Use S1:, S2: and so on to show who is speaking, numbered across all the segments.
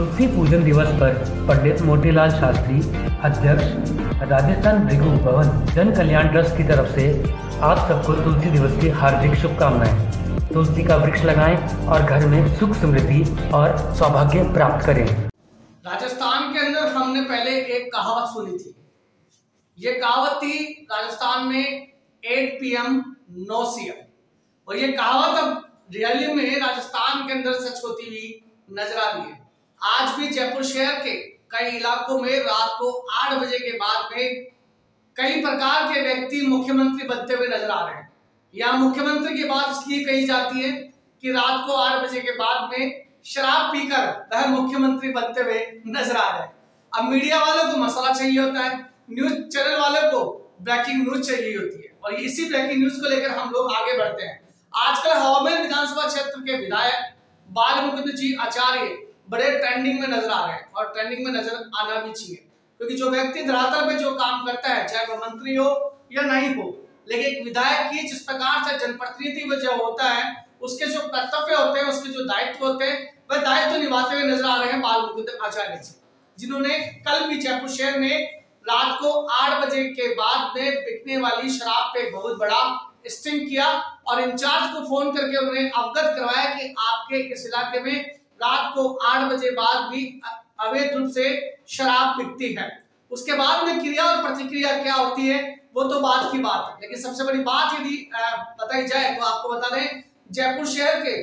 S1: तुलसी पूजन दिवस पर पंडित मोतीलाल शास्त्री, अध्यक्ष राजस्थान भृगु भवन जन कल्याण ट्रस्ट की तरफ से आप सबको तुलसी दिवस की हार्दिक शुभकामनाएं। तुलसी का वृक्ष लगाएं और घर में सुख समृद्धि और सौभाग्य प्राप्त करें।
S2: राजस्थान के अंदर हमने पहले एक कहावत सुनी थी। ये कहावत थी राजस्थान में 8 PM no CM, और ये कहावत अब रियली में राजस्थान के अंदर सच होती हुई नजर आ रही है। आज भी जयपुर शहर के कई इलाकों में रात को 8 बजे के बाद में कई प्रकार के व्यक्ति मुख्यमंत्री बनते हुए नजर आ रहे हैं। यहाँ मुख्यमंत्री की बात इसलिए कही जाती है कि रात को 8 बजे के बाद में शराब पीकर वह मुख्यमंत्री बनते हुए नजर आ रहे हैं। अब मीडिया वालों को मसाला चाहिए होता है, न्यूज चैनल वालों को ब्रेकिंग न्यूज चाहिए होती है, और इसी ब्रेकिंग न्यूज को लेकर हम लोग आगे बढ़ते हैं। आजकल हवामेल विधानसभा क्षेत्र के विधायक बालमुकुंद जी आचार्य बड़े ट्रेंडिंग में नजर आ रहे हैं, और ट्रेंडिंग में नजर आना भी चाहिए, क्योंकि जो व्यक्ति धरातल पे जो काम करता है, चाहे वह मंत्री हो या नहीं हो, लेकिन एक विधायक की जिस प्रकार से जनप्रतिनिधि जो होता है, उसके जो कर्तव्य होते हैं, उसके जो दायित्व होते हैं, वह दायित्व निभाते हुए नजर आ रहे हैं बालमुकुंद आचार्य जी, जिन्होंने कल भी जयपुर शहर में रात को 8 बजे के बाद में बिकने वाली शराब पे बहुत बड़ा स्टिंग किया, और इंचार्ज को फोन करके उन्हें अवगत करवाया कि आपके इस इलाके में रात को 8 बजे बाद भी अवैध रूप से शराब बिकती है। उसके बाद में क्रिया और प्रतिक्रिया क्या होती है वो तो बात की बात है, लेकिन सबसे बड़ी बात यदि बताई जाए तो आपको बता दें, जयपुर शहर के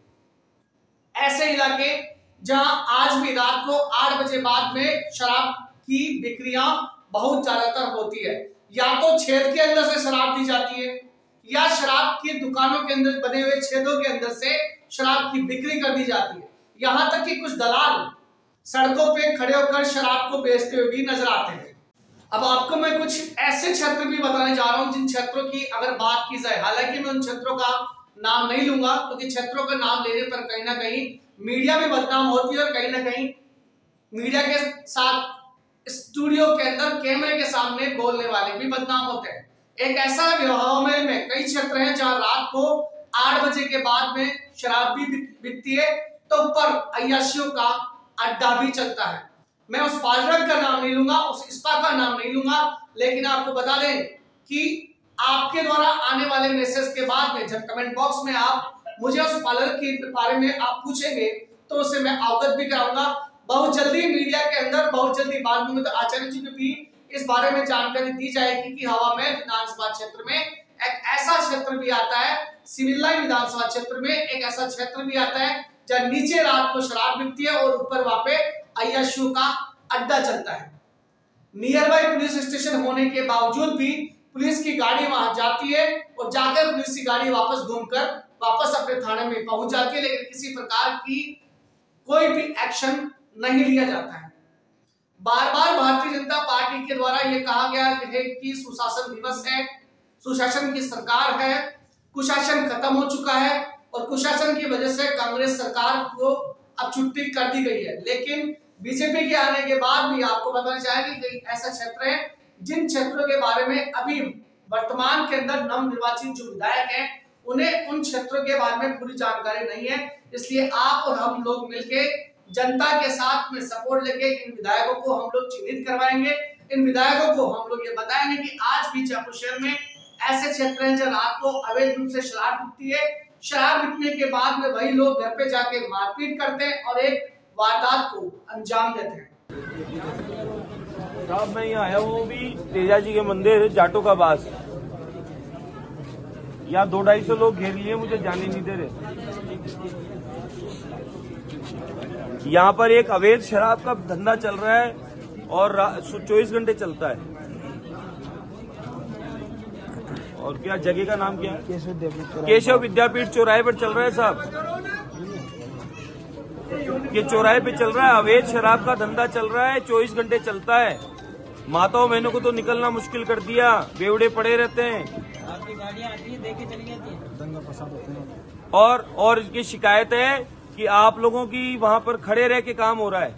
S2: ऐसे इलाके जहां आज भी रात को 8 बजे बाद में शराब की बिक्रियां बहुत ज्यादातर होती है। या तो छेद के अंदर से शराब दी जाती है, या शराब की दुकानों के अंदर बने हुए छेदों के अंदर से शराब की बिक्री कर दी जाती है। यहाँ तक कि कुछ दलाल सड़कों पे खड़े होकर शराब को बेचते हुए भी नजर आते हैं। अब आपको मैं कुछ ऐसे क्षेत्र भी बताने जा रहा हूँ जिन क्षेत्रों की अगर बात की जाए, हालांकि मैं उन क्षेत्रों का नाम नहीं लूंगा, क्योंकि क्षेत्रों का नाम लेने पर कहीं ना कहीं मीडिया में बदनाम होती है, और कहीं ना कहीं मीडिया के साथ स्टूडियो के अंदर कैमरे के सामने बोलने वाले भी बदनाम होते हैं। एक ऐसा हवामेल में कई क्षेत्र हैं जहां रात को 8 बजे के बाद में शराब भी बिकती है, तो ऊपर अय्याशियों का अड्डा भी चलता है। मैं उस पार्लर का नाम नहीं लूंगा, उस स्पा का नाम नहीं लूंगा, लेकिन आपको बता दें कि आपके द्वारा आने वाले मैसेज के बाद में जब कमेंट बॉक्स में आप मुझे उस पार्लर के बारे में आप पूछेंगे तो उसे मैं अवगत भी कराऊंगा। बहुत जल्दी मीडिया के अंदर, बहुत जल्दी बालमुकुंद आचार्य जी को भी इस बारे में जानकारी दी जाएगी कि हवामेल विधानसभा क्षेत्र में एक ऐसा क्षेत्र भी आता है, सिविल लाइन विधानसभा क्षेत्र में एक ऐसा क्षेत्र भी आता है जहाँ नीचे रात को शराब बिकती है और ऊपर वहां पे अय्याशियों का अड्डा चलता है। नियर बाई पुलिस स्टेशन होने के बावजूद भी पुलिस की गाड़ी वहां जाती है, और जाकर पुलिस की गाड़ी वापस घूमकर वापस अपने थाने में पहुंच जाती है, लेकिन किसी प्रकार की कोई भी एक्शन नहीं लिया जाता है। बार बार भारतीय जनता पार्टी के द्वारा यह कहा गया है कि सुशासन दिवस है, सुशासन की सरकार है, कुशासन खत्म हो चुका है, और कुशासन की वजह से कांग्रेस सरकार को अब छुट्टी कर दी गई है। लेकिन बीजेपी के आने के बाद भी आपको बताना चाहेंगे कई ऐसा क्षेत्र है जिन क्षेत्रों के बारे में अभी वर्तमान के अंदर नवनिर्वाचित जो विधायक हैं उन्हें उन क्षेत्रों के बारे में पूरी जानकारी नहीं है। इसलिए आप और हम लोग मिलके जनता के साथ में सपोर्ट लेके इन विधायकों को हम लोग चिन्हित करवाएंगे। इन विधायकों को हम लोग ये बताएंगे कि आज भी जयपुर शहर में ऐसे क्षेत्र हैं जहाँ रात को अवैध रूप से शराब बिकती है। शराब बिकने के बाद में वही लोग घर पे जाके मारपीट करते हैं और एक वारदात को अंजाम देते हैं।
S3: साहब मैं यहाँ आया हूँ भी तेजा जी के मंदिर जाटो का बास, यहाँ 200-250 लोग घेर लिए, मुझे जाने नहीं दे रहे। यहाँ पर एक अवैध शराब का धंधा चल रहा है और 24 घंटे चलता है। और क्या जगह का नाम क्या है? केशव विद्यापीठ चौराहे पर चल रहा है साहब, ये चौराहे पे चल रहा है, अवैध शराब का धंधा चल रहा है, 24 घंटे चलता है। माताओं बहनों को तो निकलना मुश्किल कर दिया, बेवड़े पड़े रहते हैं। आपकी गाड़ियां आती है, देके चली जाती है, दंगा फसाद होते हैं। और इसकी शिकायत है कि आप लोगों की वहां पर खड़े रह के काम हो रहा है।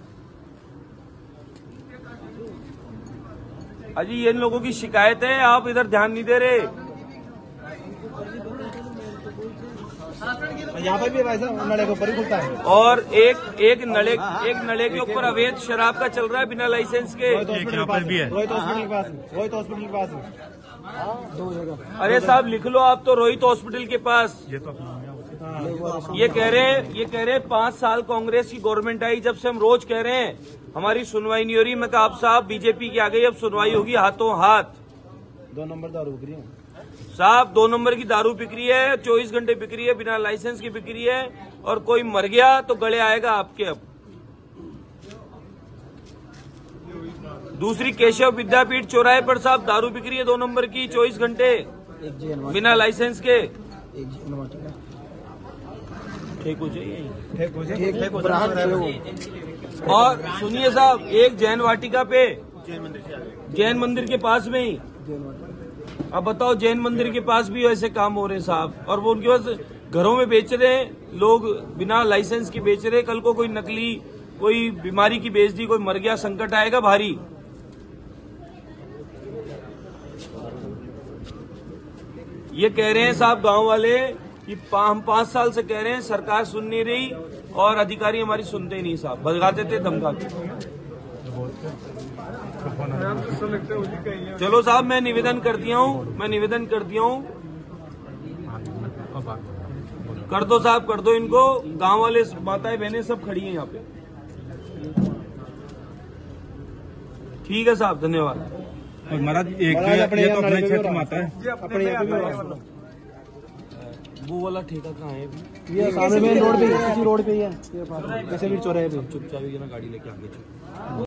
S3: अजी इन लोगों की शिकायत है, आप इधर ध्यान नहीं दे रहे।
S4: यहाँ पर भी भाई साहब नले के ऊपर ही खुलता है।
S3: और एक नले के ऊपर अवैध शराब का चल रहा है बिना लाइसेंस के।
S4: रोहित हॉस्पिटल के पास
S3: अरे साहब लिख लो आप तो, रोहित हॉस्पिटल के पास। ये कह रहे हैं 5 साल कांग्रेस की गवर्नमेंट आई, जब से हम रोज कह रहे हैं हमारी सुनवाई नहीं हो रही। मैं कहा आप साहब बीजेपी की आ गई, अब सुनवाई होगी हाथों हाथ।
S4: 2 नंबर दारू बिक्री है
S3: साहब, 2 नंबर की दारू बिक रही है, 24 घंटे बिक रही है, बिना लाइसेंस की बिक रही है। और कोई मर गया तो गले आएगा आपके। अब दूसरी केशव विद्यापीठ चौराहे पर साहब दारू बिक रही है 2 नंबर की, 24 घंटे बिना लाइसेंस के। ठीक हो जाइए। और सुनिए साहब, एक जैन वाटिका पे, जैन मंदिर के पास में ही, अब बताओ जैन मंदिर के पास भी ऐसे काम हो रहे हैं साहब। और वो उनके पास घरों में बेच रहे हैं लोग, बिना लाइसेंस के बेच रहे हैं। कल को कोई नकली कोई बीमारी की बेच दी, कोई मर गया, संकट आएगा भारी। ये कह रहे हैं साहब गांव वाले कि हम 5 साल से कह रहे हैं, सरकार सुन नहीं रही और अधिकारी हमारी सुनते ही नहीं साहब, भगाते थे धमकाते। चलो साहब, मैं निवेदन कर दिया हूँ, कर दो साहब, कर दो इनको। गांव वाले माताएं बहनें सब खड़ी हैं यहाँ पे। ठीक है साहब, धन्यवाद।
S5: महाराज एक ये तो अपने क्षेत्र में आता है,
S4: अपने
S3: वो वाला ठेका कहाँ है अभी?
S4: ये सामने मेन रोड पे, इसी रोड पे ही है, कैसे भी चौराहे पे।
S3: चुपचाप गाड़ी लेके आगे चलो।